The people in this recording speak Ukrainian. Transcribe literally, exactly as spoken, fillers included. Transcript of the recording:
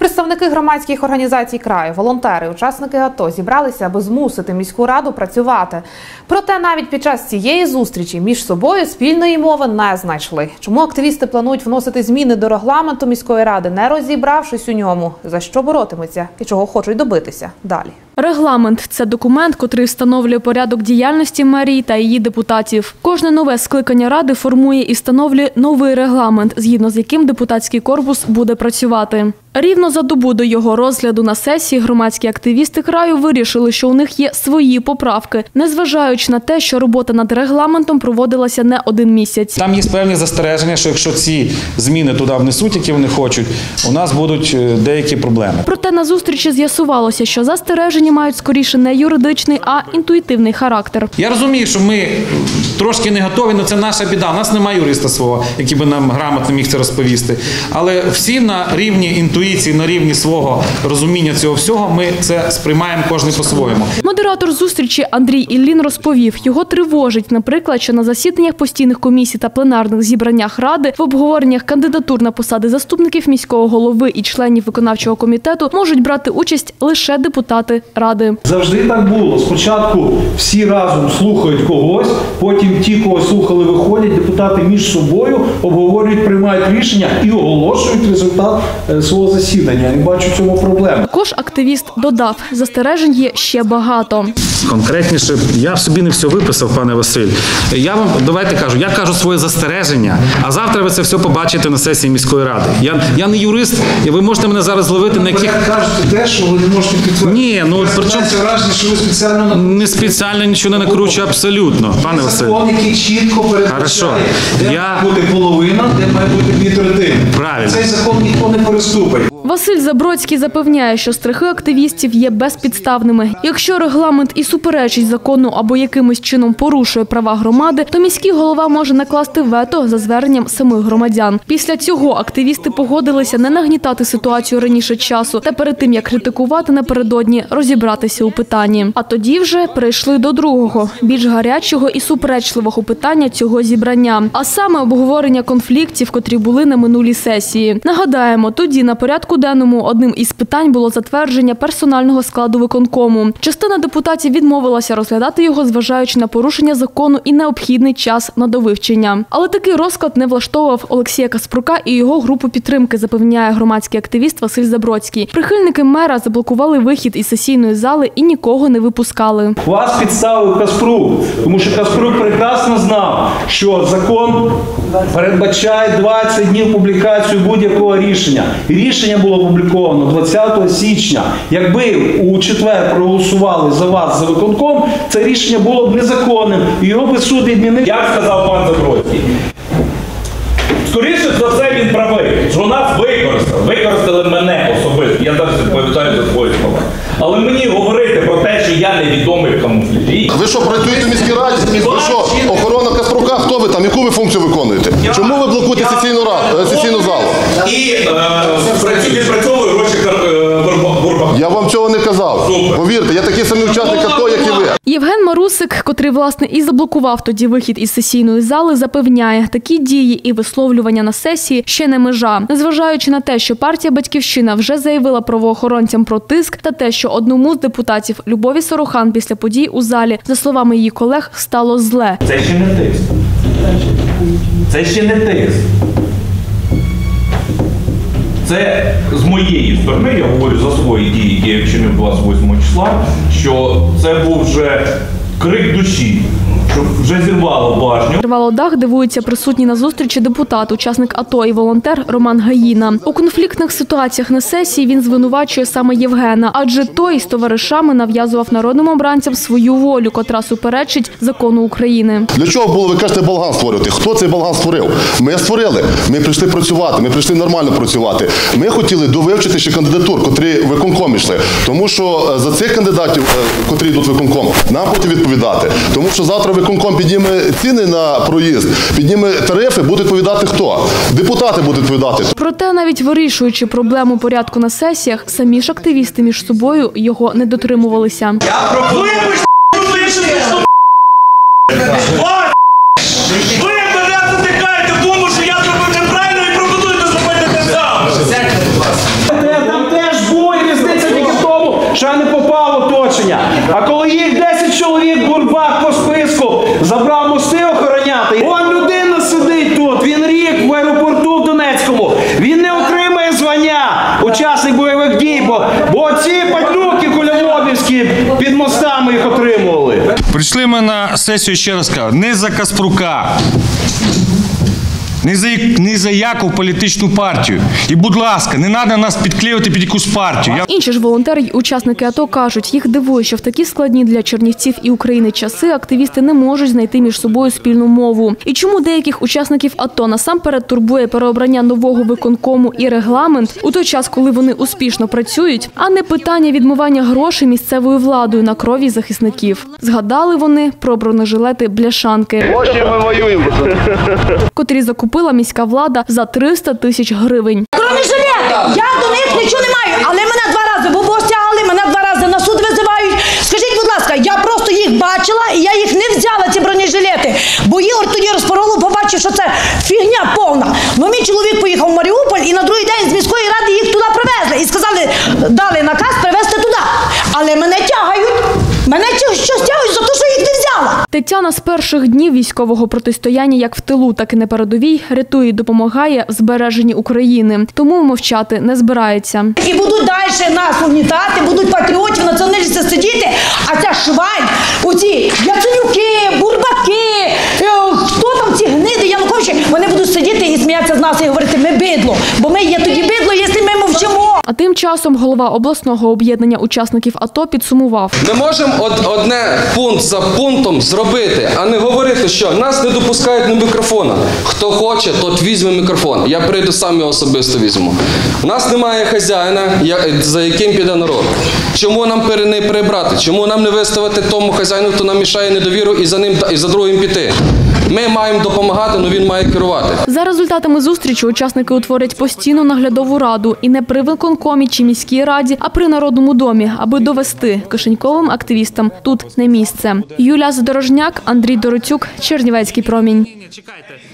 Представники громадських організацій краю, волонтери, учасники АТО зібралися, аби змусити міську раду працювати. Проте навіть під час цієї зустрічі між собою спільної мови не знайшли. Чому активісти планують вносити зміни до регламенту міської ради, не розібравшись у ньому, за що боротимуться і чого хочуть добитися далі. Регламент – це документ, котрий встановлює порядок діяльності мерії та її депутатів. Кожне нове скликання ради формує і встановлює новий регламент, згідно з яким депутатський корпус буде працювати. Рівно за добу до його розгляду на сесії громадські активісти краю вирішили, що у них є свої поправки, незважаючи на те, що робота над регламентом проводилася не один місяць. Там є певні застереження, що якщо ці зміни туди внесуть, які вони хочуть, у нас будуть деякі проблеми. Проте на зустрічі з'ясувалося, що застереження мають скоріше не юридичний, а інтуїтивний характер. Я розумію, що ми трошки не готові, але це наша біда. У нас немає юриста свого, який би нам грамотно міг це розповісти. Але всі на рівні інтуїції, на рівні свого розуміння цього всього, ми це сприймаємо кожен по-своєму. Модератор зустрічі Андрій Іллін розповів, його тривожить, наприклад, що на засіданнях постійних комісій та пленарних зібраннях ради, в обговореннях кандидатур на посади заступників міського голови і членів виконавчого комітету можуть брати участь лише депутати ради. Завжди так було. Спочатку всі разом слухають когось, потім ті, кого слухали, виходять, депутати між собою обговорюють, приймають рішення і оголошують результат свого засідання. Я не бачу в цьому проблеми. Також активіст додав, застережень є ще багато. Конкретніше, я собі не все виписав, пане Василь. Я вам, давайте кажу, я кажу своє застереження, а завтра ви це все побачите на сесії міської ради. Я, я не юрист, і ви можете мене зараз зловити на яких... Ви кажете те, що ви не можете підтвердити. Ні, ну, причому... враження, що ви спеціально... Не спеціально нічого не накручую, абсолютно, пане Василь. Закон, який чітко передбачає, де я... має бути половина, де має бути дві третини. Правильно. Цей закон ніхто не переступить. Василь Забродський запевняє, що страхи активістів є безпідставними. Якщо регламент і суперечить закону або якимось чином порушує права громади, то міський голова може накласти вето за зверненням самих громадян. Після цього активісти погодилися не нагнітати ситуацію раніше часу та перед тим, як критикувати напередодні, розібратися у питанні. А тоді вже перейшли до другого, більш гарячого і суперечливого питання цього зібрання, а саме обговорення конфліктів, котрі були на минулій сесії. Нагадаємо, тоді на порядку денному одним із питань було затвердження персонального складу виконкому. Частина депутатів відмовилася розглядати його, зважаючи на порушення закону і необхідний час на довивчення. Але такий розклад не влаштовував Олексія Каспрука і його групу підтримки, запевняє громадський активіст Василь Забродський. Прихильники мера заблокували вихід із сесійної зали і нікого не випускали. Вас підставив Каспрук, тому що Каспрук прекрасно знав, що закон передбачає двадцять днів публікацію будь-якого рішення. І рішення було опубліковано двадцятого січня. Якби у четвер проголосували за вас за виконком, це рішення було б незаконним. І його би суд відмінив. Як сказав пан Забродський, скоріше за все він правий, що нас використали. Використали мене особисто. Я зараз відповідаю за свої слова. Але мені говорити про те, що я невідомий в камуфляжі. Ви що, працюєте в міській раді? Ви що, охорона Каспрука? Хто ви там? Яку ви функцію виконуєте? Я, Чому ви блокуєте я, сесійну, я, сесійну залу? І е, відпрацьовую гроші Бурбака. Я вам цього не казав. Супер. Повірте, я такий самий учасник АТО, як і ви. Євген Марусик, котрий, власне, і заблокував тоді вихід із сесійної зали, запевняє, такі дії і висловлювання на сесії ще не межа. Незважаючи на те, що партія «Батьківщина» вже заявила правоохоронцям про тиск та те, що одному з депутатів Любові Сорохан після подій у залі, за словами її колег, стало зле. Це ще не тиск. Це ще не тиск. Це з моєї сторони, я говорю за свої дії, які я вчинив двадцять восьмого числа, що це був вже крик душі, що вже зірвало башню. Рвало дах, дивується присутній на зустрічі депутат, учасник АТО і волонтер Роман Гаїна. У конфліктних ситуаціях на сесії він звинувачує саме Євгена, адже той з товаришами нав'язував народним обранцям свою волю, котра суперечить закону України. Для чого було, ви кажете, балаган створювати? Хто цей балаган створив? Ми створили. Ми прийшли працювати, ми прийшли нормально працювати. Ми хотіли довивчити ще кандидатур, котрі в виконком йшли. Тому що за цих кандидатів, котрі йдуть в виконком, нам потім відповідати. Тому що завтра виконком підніме ціни на проїзд, підніме тарифи, буде відповідати хто? Депутати будуть відповідати. Проте, навіть вирішуючи проблему порядку на сесіях, самі ж активісти між собою його не дотримувалися. Я пропоную... Ви мене затикаєте в тому, що я зробив неправильно і пропонуєте зробити те саме. учасник бойових дій, бо, бо ці падлюки кульолобівські під мостами їх отримували. Прийшли ми на сесію, ще раз кажу, не за Каспрука, не за, не за яку політичну партію. І, будь ласка, не треба нас підклеювати під якусь партію. Я... Інші ж волонтери й учасники АТО кажуть, їх дивує, що в такі складні для Чернівців і України часи активісти не можуть знайти між собою спільну мову. І чому деяких учасників АТО насамперед турбує переобрання нового виконкому і регламент у той час, коли вони успішно працюють, а не питання відмивання грошей місцевою владою на крові захисників. Згадали вони про бронежилети бляшанки, котрі закупила міська влада за триста тисяч гривень. Бронежилети! Я до них нічого не маю, але мене два рази в ОБО стягли, мене два рази на суд визивають. Скажіть, будь ласка, я просто їх бачила і я їх не взяла, ці бронежилети. Бо Ігор тоді розпороло, побачив, що це фігня повна. Ну, мій чоловік поїхав в Маріуполь і на другий день з міської ради їх туди привезли. І сказали, дали наказ привезти туди. Але мене тягають. Мене щось тягають за те, що їх не взяла. Тетяна з перших днів військового протистояння як в тилу, так і на передовій рятує і допомагає в збереженні України. Тому мовчати не збирається. І будуть далі нас угнітати, будуть патріотів, націоналісти сидіти, а ця шваль, оці Яценюки, Бурбаки, хто там ці гниди, Януковичі, вони будуть сидіти і сміятися з нас і говорити, ми бидло, бо ми є тоді бидло, якщо ми мовчимо. А тим часом голова обласного об'єднання учасників АТО підсумував. Ми можемо одне пункт за пунктом зробити, а не говорити, що нас не допускають на мікрофона. Хто хоче, тот візьме мікрофон. Я прийду сам його особисто візьму. У нас немає хазяїна, за яким піде народ. Чому нам не перебрати? Чому нам не виставити тому хазяїну, хто нам мішає недовіру і за ним і за другим піти? Ми маємо допомагати, але він має керувати. За результатами зустрічі учасники утворять постійну наглядову раду і не при виконкомі чи міській раді, а при Народному домі, аби довести кишеньковим активістам тут не місце. Юлія Задорожняк, Андрій Дороцюк, Чернівецький промінь.